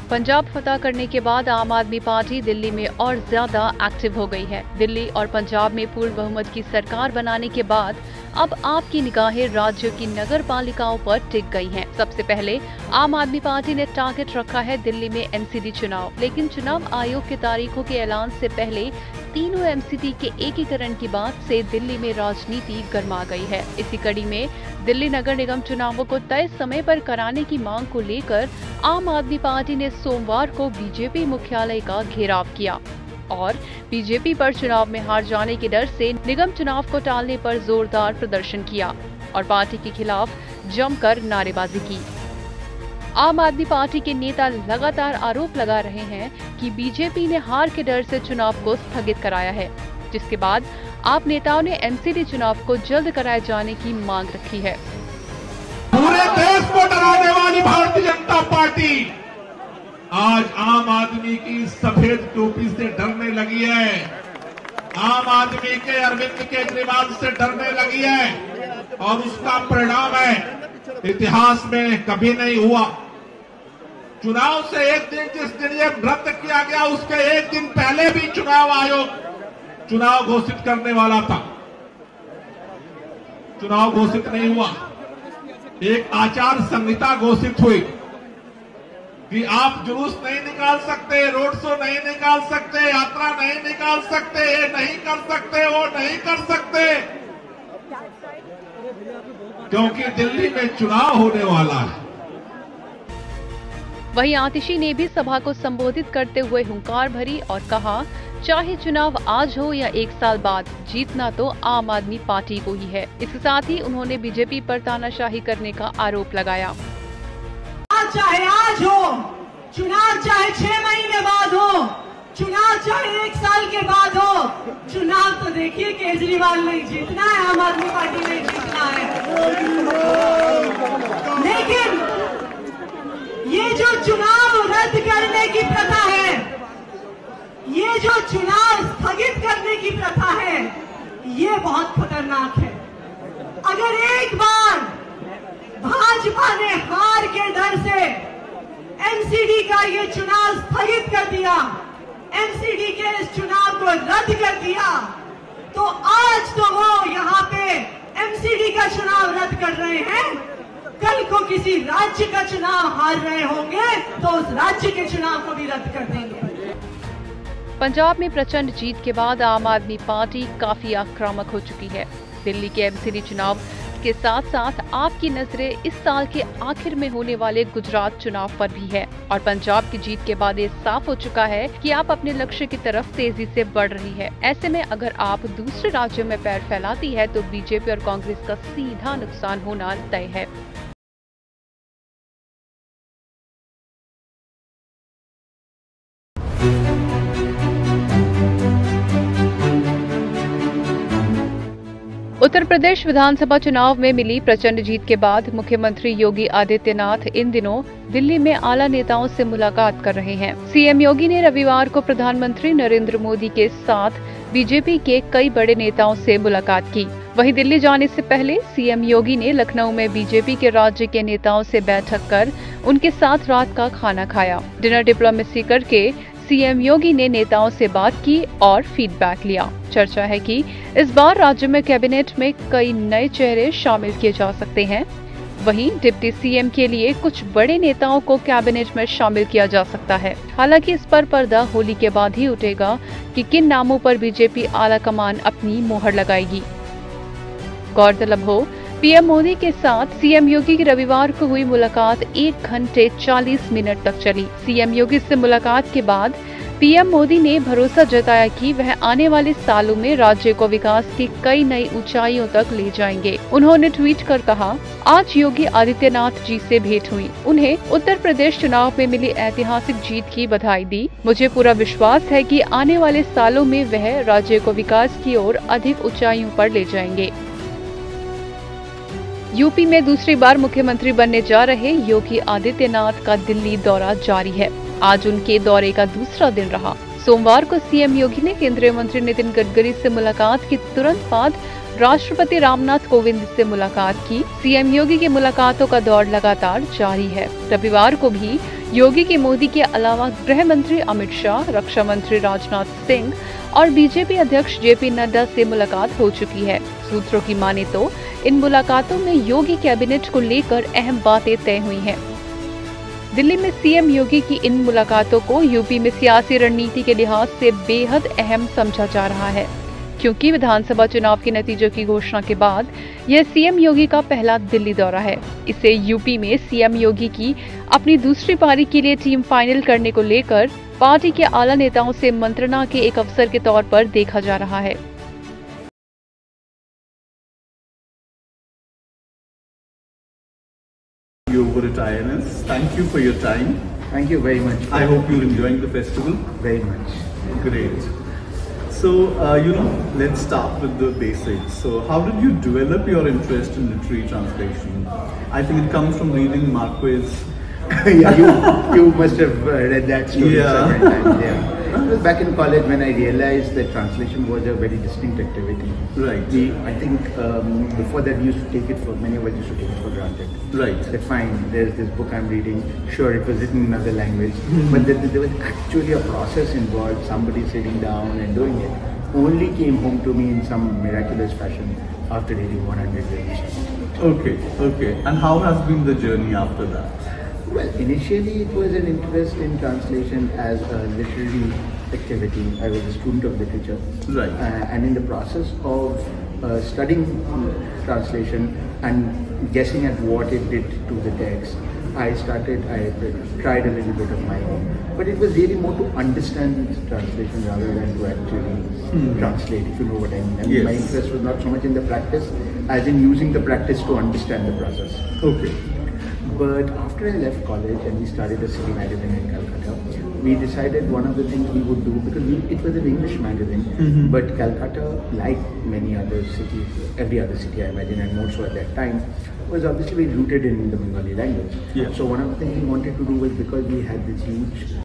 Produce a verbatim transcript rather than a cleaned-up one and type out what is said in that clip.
पंजाब फतह करने के बाद आम आदमी पार्टी दिल्ली में और ज्यादा एक्टिव हो गई है। दिल्ली और पंजाब में पूर्ण बहुमत की सरकार बनाने के बाद अब आपकी निगाहें राज्य की नगर पालिकाओं पर टिक गई हैं। सबसे पहले आम आदमी पार्टी ने टारगेट रखा है दिल्ली में एमसीडी चुनाव, लेकिन चुनाव आयोग की तारीखों के ऐलान से पहले तीनों एमसीडी के एकीकरण की बात से दिल्ली में राजनीति गर्मा गई है। इसी कड़ी में दिल्ली नगर निगम चुनावों को तय समय पर कराने की मांग को लेकर आम आदमी पार्टी ने सोमवार को बीजेपी मुख्यालय का घेराव किया और बीजेपी पर चुनाव में हार जाने के डर से निगम चुनाव को टालने पर जोरदार प्रदर्शन किया और पार्टी के खिलाफ जमकर नारेबाजी की। आम आदमी पार्टी के नेता लगातार आरोप लगा रहे हैं कि बीजेपी ने हार के डर से चुनाव को स्थगित कराया है, जिसके बाद आप नेताओं ने एमसीडी चुनाव को जल्द कराए जाने की मांग रखी है। पूरे देश को डराने वाली भारतीय जनता पार्टी आज आम आदमी की सफेद टोपी से डरने लगी है, आम आदमी के अरविंद केजरीवाल से डरने लगी है और उसका परिणाम है इतिहास में कभी नहीं हुआ। चुनाव से एक दिन जिस दिन ये रद्द किया गया उसके एक दिन पहले भी चुनाव आयोग चुनाव घोषित करने वाला था, चुनाव घोषित नहीं हुआ। एक आचार संहिता घोषित हुई कि आप जुलूस नहीं निकाल सकते, रोड शो नहीं निकाल सकते, यात्रा नहीं निकाल सकते, ये नहीं कर सकते, वो नहीं कर सकते, क्योंकि दिल्ली में चुनाव होने वाला है। वहीं आतिशी ने भी सभा को संबोधित करते हुए हुंकार भरी और कहा, चाहे चुनाव आज हो या एक साल बाद, जीतना तो आम आदमी पार्टी को ही है। इसके साथ ही उन्होंने बीजेपी पर तानाशाही करने का आरोप लगाया। चाहे आज हो, चुनाव चाहे छह महीने बाद हो, चुनाव चाहे एक साल के बाद हो, चुनाव तो देखिए केजरीवाल नहीं जीतना है, आम आदमी पार्टी नहीं जीतना है। लेकिन ये जो चुनाव रद्द करने की प्रथा है, ये जो चुनाव स्थगित करने की प्रथा है, ये बहुत खतरनाक है। अगर एक बार भाजपा ने हार के डर से एमसीडी का ये चुनाव स्थगित कर दिया, एमसीडी के इस चुनाव को रद्द कर दिया, तो आज तो वो यहाँ पे एमसीडी का चुनाव रद्द कर रहे हैं, कल को किसी राज्य का चुनाव हार रहे होंगे तो उस राज्य के चुनाव को भी रद्द कर देंगे। पंजाब में प्रचंड जीत के बाद आम आदमी पार्टी काफी आक्रामक हो चुकी है। दिल्ली के एमसीडी चुनाव के साथ साथ आपकी नजरें इस साल के आखिर में होने वाले गुजरात चुनाव पर भी है और पंजाब की जीत के बाद ये साफ हो चुका है कि आप अपने लक्ष्य की तरफ तेजी से बढ़ रही है। ऐसे में अगर आप दूसरे राज्यों में पैर फैलाती है तो बीजेपी और कांग्रेस का सीधा नुकसान होना तय है। उत्तर प्रदेश विधानसभा चुनाव में मिली प्रचंड जीत के बाद मुख्यमंत्री योगी आदित्यनाथ इन दिनों दिल्ली में आला नेताओं से मुलाकात कर रहे हैं। सीएम योगी ने रविवार को प्रधानमंत्री नरेंद्र मोदी के साथ बीजेपी के कई बड़े नेताओं से मुलाकात की। वहीं दिल्ली जाने से पहले सीएम योगी ने लखनऊ में बीजेपी के राज्य के नेताओं से बैठक कर उनके साथ रात का खाना खाया। डिनर डिप्लोमेसी करके सीएम योगी ने नेताओं से बात की और फीडबैक लिया। चर्चा है कि इस बार राज्य में कैबिनेट में कई नए चेहरे शामिल किए जा सकते हैं। वहीं डिप्टी सीएम के लिए कुछ बड़े नेताओं को कैबिनेट में शामिल किया जा सकता है। हालांकि इस पर पर्दा होली के बाद ही उठेगा कि किन नामों पर बीजेपी आला कमान अपनी मोहर लगाएगी। गौरतलब हो, पीएम मोदी के साथ सीएम योगी की रविवार को हुई मुलाकात एक घंटे चालीस मिनट तक चली। सीएम योगी से मुलाकात के बाद पीएम मोदी ने भरोसा जताया कि वह आने वाले सालों में राज्य को विकास की कई नई ऊंचाइयों तक ले जाएंगे। उन्होंने ट्वीट कर कहा, आज योगी आदित्यनाथ जी से भेंट हुई, उन्हें उत्तर प्रदेश चुनाव में मिली ऐतिहासिक जीत की बधाई दी। मुझे पूरा विश्वास है कि आने वाले सालों में वह राज्य को विकास की ओर अधिक ऊंचाइयों पर ले जाएंगे। यूपी में दूसरी बार मुख्यमंत्री बनने जा रहे योगी आदित्यनाथ का दिल्ली दौरा जारी है। आज उनके दौरे का दूसरा दिन रहा। सोमवार को सीएम योगी ने केंद्रीय मंत्री नितिन गडकरी से मुलाकात के तुरंत बाद राष्ट्रपति रामनाथ कोविंद से मुलाकात की। सीएम योगी की मुलाकातों का दौर लगातार जारी है। रविवार को भी योगी की मोदी के अलावा गृह मंत्री अमित शाह, रक्षा मंत्री राजनाथ सिंह और बीजेपी अध्यक्ष जेपी नड्डा से मुलाकात हो चुकी है। सूत्रों की माने तो इन मुलाकातों में योगी कैबिनेट को लेकर अहम बातें तय हुई हैं। दिल्ली में सीएम योगी की इन मुलाकातों को यूपी में सियासी रणनीति के लिहाज से बेहद अहम समझा जा रहा है, क्योंकि विधानसभा चुनाव के नतीजों की घोषणा के बाद यह सीएम योगी का पहला दिल्ली दौरा है। इसे यूपी में सीएम योगी की अपनी दूसरी पारी के लिए टीम फाइनल करने को लेकर पार्टी के आला नेताओं से मंत्रणा के एक अवसर के तौर पर देखा जा रहा है। Over at I N S. Thank you for your time. Thank you very much. I hope you're enjoying the festival. Very much. Great. So, uh, you know, let's start with the basics. So, how did you develop your interest in literary translation? I think it comes from reading Marquez. Yeah, you you must have uh, read that story Yeah. several times. Yeah. It was back in college when I realized that translation was a very distinct activity. Right. We, I think um, before that we used to take it for, many of us used to take it for granted. Right. That fine, there's this book I'm reading, sure it was written in another language, mm-hmm. but that there was actually a process involved, somebody sitting down and doing it. Only came home to me in some miraculous fashion after reading one hundred pages. Okay, okay. And how has been the journey after that? Well, initially it was an interest in translation as a literary activity. I was a student of literature. Right. Uh, and in the process of uh, studying translation and guessing at what it did to the text, I started, I tried a little bit of my own. But it was really more to understand translation rather than to actually hmm. translate, if you know what I mean. I mean yes. My interest was not so much in the practice, as in using the practice to understand the process. Okay. But after I left college and we started a city magazine in Calcutta, we decided one of the things we would do, because we, it was an English magazine, mm-hmm. but Calcutta, like many other cities, every other city I imagine, and more so at that time, was obviously rooted in the Bengali language. Yeah. So one of the things we wanted to do was, because we had this huge